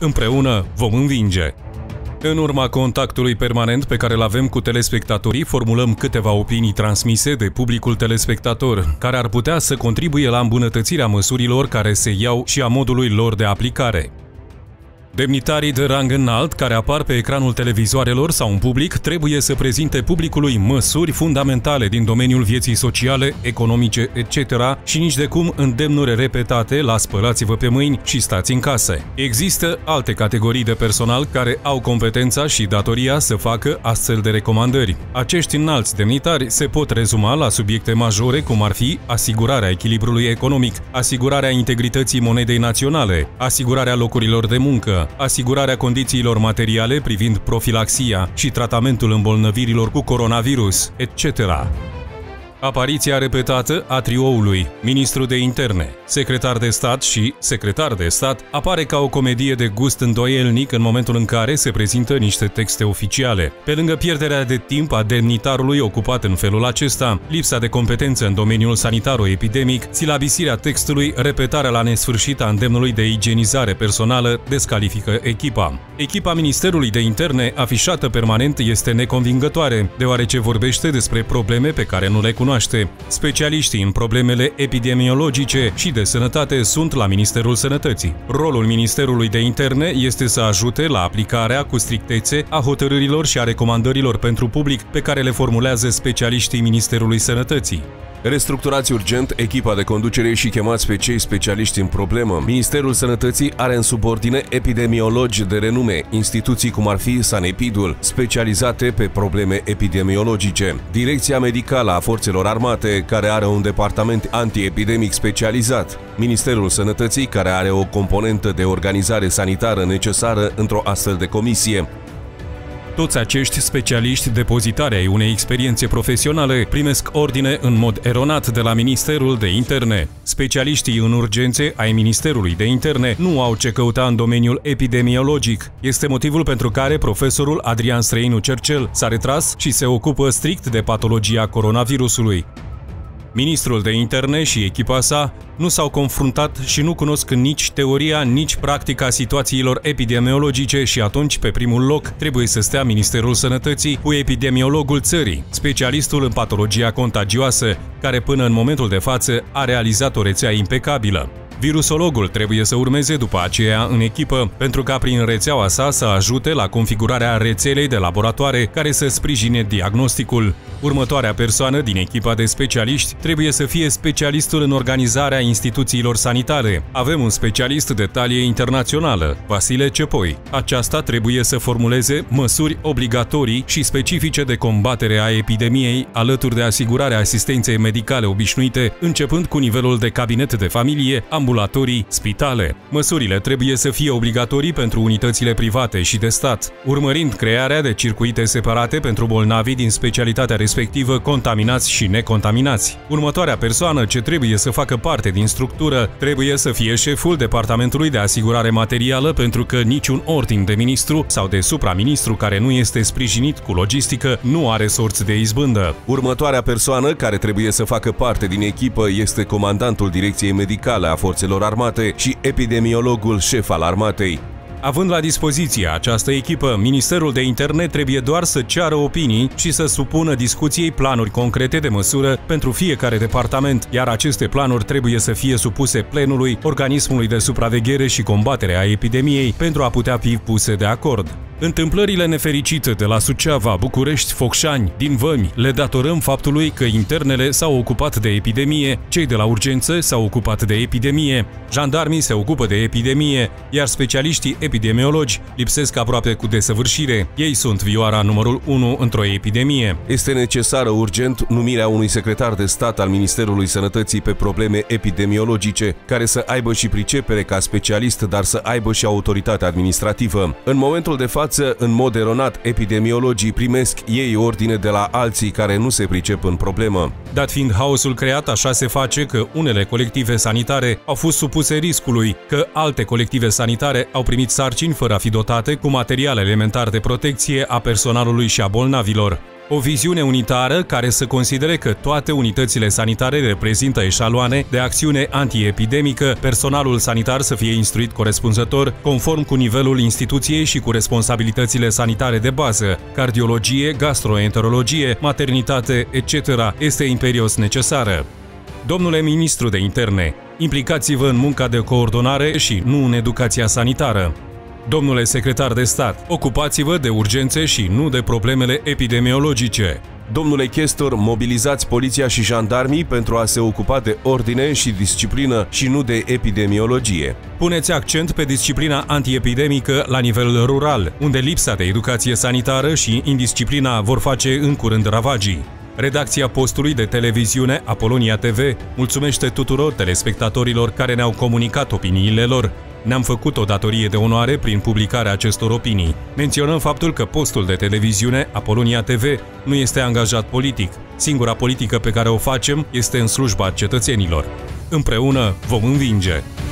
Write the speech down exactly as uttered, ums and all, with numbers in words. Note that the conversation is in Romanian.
Împreună vom învinge! În urma contactului permanent pe care îl avem cu telespectatorii, formulăm câteva opinii transmise de publicul telespectator, care ar putea să contribuie la îmbunătățirea măsurilor care se iau și a modului lor de aplicare. Demnitarii de rang înalt care apar pe ecranul televizoarelor sau în public trebuie să prezinte publicului măsuri fundamentale din domeniul vieții sociale, economice, et cetera și nici de cum îndemnuri repetate la spălați-vă pe mâini și stați în case. Există alte categorii de personal care au competența și datoria să facă astfel de recomandări. Acești înalți demnitari se pot rezuma la subiecte majore cum ar fi asigurarea echilibrului economic, asigurarea integrității monedei naționale, asigurarea locurilor de muncă, asigurarea condițiilor materiale privind profilaxia și tratamentul îmbolnăvirilor cu coronavirus, et cetera. Apariția repetată a trioului ministru de interne, secretar de stat și secretar de stat apare ca o comedie de gust îndoielnic în momentul în care se prezintă niște texte oficiale. Pe lângă pierderea de timp a demnitarului ocupat în felul acesta, lipsa de competență în domeniul sanitaro-epidemic, silabisirea textului, repetarea la nesfârșit a îndemnului de igienizare personală descalifică echipa. Echipa Ministerului de Interne afișată permanent este neconvingătoare, deoarece vorbește despre probleme pe care nu le cunoaște. Specialiștii în problemele epidemiologice și de sănătate sunt la Ministerul Sănătății. Rolul Ministerului de Interne este să ajute la aplicarea cu strictețe a hotărârilor și a recomandărilor pentru public pe care le formulează specialiștii Ministerului Sănătății. Restructurați urgent echipa de conducere și chemați pe cei specialiști în problemă. Ministerul Sănătății are în subordine epidemiologi de renume, instituții cum ar fi Sanepidul, specializate pe probleme epidemiologice. Direcția Medicală a Forțelor Armate, care are un departament antiepidemic specializat. Ministerul Sănătății, care are o componentă de organizare sanitară necesară într-o astfel de comisie. Toți acești specialiști depozitari ai unei experiențe profesionale primesc ordine în mod eronat de la Ministerul de Interne. Specialiștii în urgențe ai Ministerului de Interne nu au ce căuta în domeniul epidemiologic. Este motivul pentru care profesorul Adrian Străinu Cercel s-a retras și se ocupă strict de patologia coronavirusului. Ministrul de Interne și echipa sa nu s-au confruntat și nu cunosc nici teoria, nici practica situațiilor epidemiologice și atunci, pe primul loc, trebuie să stea Ministerul Sănătății cu epidemiologul țării, specialistul în patologia contagioasă, care până în momentul de față a realizat o rețea impecabilă. Virusologul trebuie să urmeze după aceea în echipă, pentru ca prin rețeaua sa să ajute la configurarea rețelei de laboratoare care să sprijine diagnosticul. Următoarea persoană din echipa de specialiști trebuie să fie specialistul în organizarea instituțiilor sanitare. Avem un specialist de talie internațională, Vasile Cepoi. Aceasta trebuie să formuleze măsuri obligatorii și specifice de combatere a epidemiei, alături de asigurarea asistenței medicale obișnuite, începând cu nivelul de cabinet de familie, ambulatorii, spitale. Măsurile trebuie să fie obligatorii pentru unitățile private și de stat, urmărind crearea de circuite separate pentru bolnavii din specialitatea respectivă, contaminați și necontaminați. Următoarea persoană ce trebuie să facă parte din structură trebuie să fie șeful Departamentului de Asigurare Materială, pentru că niciun ordin de ministru sau de supraministru care nu este sprijinit cu logistică nu are sorți de izbândă. Următoarea persoană care trebuie să facă parte din echipă este comandantul Direcției Medicale a Forțelor Armate și epidemiologul șef al armatei. Având la dispoziție această echipă, Ministerul de Interne trebuie doar să ceară opinii și să supună discuției planuri concrete de măsură pentru fiecare departament, iar aceste planuri trebuie să fie supuse plenului, organismului de supraveghere și combatere a epidemiei, pentru a putea fi puse de acord. Întâmplările nefericite de la Suceava, București, Focșani, din Vămi le datorăm faptului că internele s-au ocupat de epidemie, cei de la urgență s-au ocupat de epidemie, jandarmii se ocupă de epidemie, iar specialiștii epidemiologi lipsesc aproape cu desăvârșire. Ei sunt vioara numărul unu într-o epidemie. Este necesară urgent numirea unui secretar de stat al Ministerului Sănătății pe probleme epidemiologice, care să aibă și pricepere ca specialist, dar să aibă și autoritate administrativă. În momentul de față, în mod eronat, epidemiologii primesc ei ordine de la alții care nu se pricep în problemă. Dat fiind haosul creat, așa se face că unele colective sanitare au fost supuse riscului, că alte colective sanitare au primit sarcini fără a fi dotate cu material elementar de protecție a personalului și a bolnavilor. O viziune unitară care să considere că toate unitățile sanitare reprezintă eșaloane de acțiune antiepidemică, personalul sanitar să fie instruit corespunzător, conform cu nivelul instituției și cu responsabilitățile sanitare de bază, cardiologie, gastroenterologie, maternitate, et cetera, este imperios necesară. Domnule Ministru de Interne, implicați-vă în munca de coordonare și nu în educația sanitară. Domnule Secretar de Stat, ocupați-vă de urgențe și nu de problemele epidemiologice. Domnule Chestor, mobilizați poliția și jandarmii pentru a se ocupa de ordine și disciplină și nu de epidemiologie. Puneți accent pe disciplina antiepidemică la nivel rural, unde lipsa de educație sanitară și indisciplina vor face în curând ravagii. Redacția postului de televiziune Apolonia T V mulțumește tuturor telespectatorilor care ne-au comunicat opiniile lor. Ne-am făcut o datorie de onoare prin publicarea acestor opinii. Menționăm faptul că postul de televiziune Apolonia T V nu este angajat politic. Singura politică pe care o facem este în slujba cetățenilor. Împreună vom învinge!